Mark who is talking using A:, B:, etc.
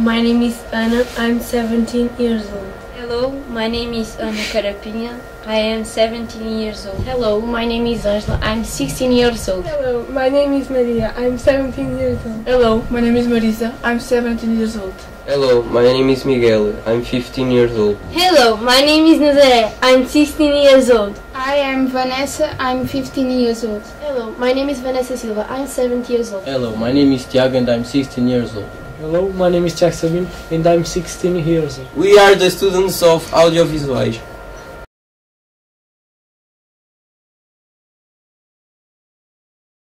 A: my name is Ana. I'm 17 years old.
B: Hello, my name is Ana Carapinha. I am 17 years old.
C: Hello, my name is Angela. I'm 16 years old.
D: Hello, my name is Maria. I'm 17 years old.
E: Hello, my name is Marisa. I'm 17 years old.
F: Hello, my name is Miguel. I'm 15 years old.
G: Hello, my name is Nazaré. I'm 16 years old.
H: I am Vanessa. I'm 15 years old.
C: Hello, my name is Vanessa Silva. I'm 17 years old.
I: Hello, my name is Tiago and I'm 16 years old.
J: Hello, my name is Tiago Sabino and I'm 16 years old.
F: We are the students of Audiovisuais.